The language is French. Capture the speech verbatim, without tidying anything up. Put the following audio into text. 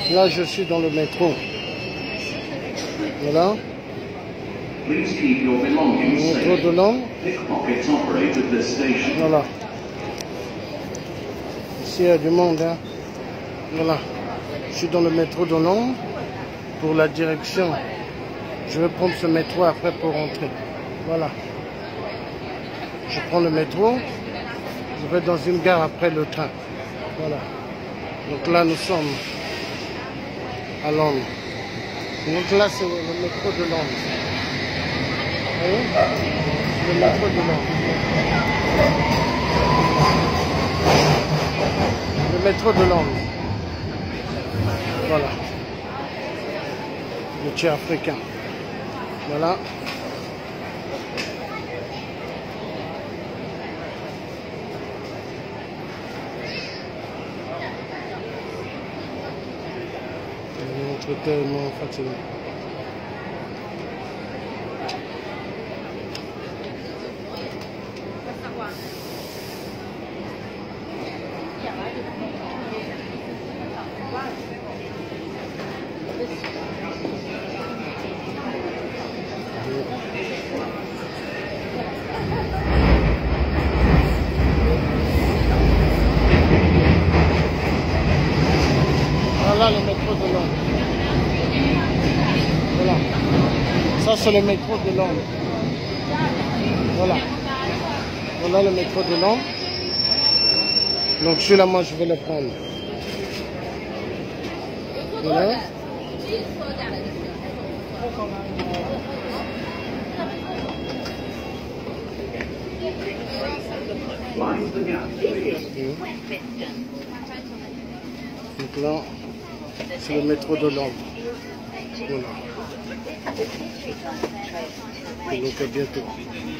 Là, je suis dans le métro. Voilà. Le métro de Londres. Voilà. Ici, il y a du monde. Hein. Voilà. Je suis dans le métro de Londres pour la direction. Je vais prendre ce métro après pour rentrer. Voilà. Je prends le métro. Je vais dans une gare après le train. Voilà. Donc là, nous sommes à Londres. Donc là, c'est le métro de Londres. Vous voyez? Le métro de Londres. Le métro de Londres. Voilà. Le tien africain. Voilà. Je tellement fatigué. Voilà le métro de Londres. Voilà. Ça, c'est le métro de Londres. Voilà. Voilà le métro de Londres. Donc, celui-là, moi, je vais le prendre. Voilà. Donc là, c'est le métro de Londres. Voilà. Donc à bientôt.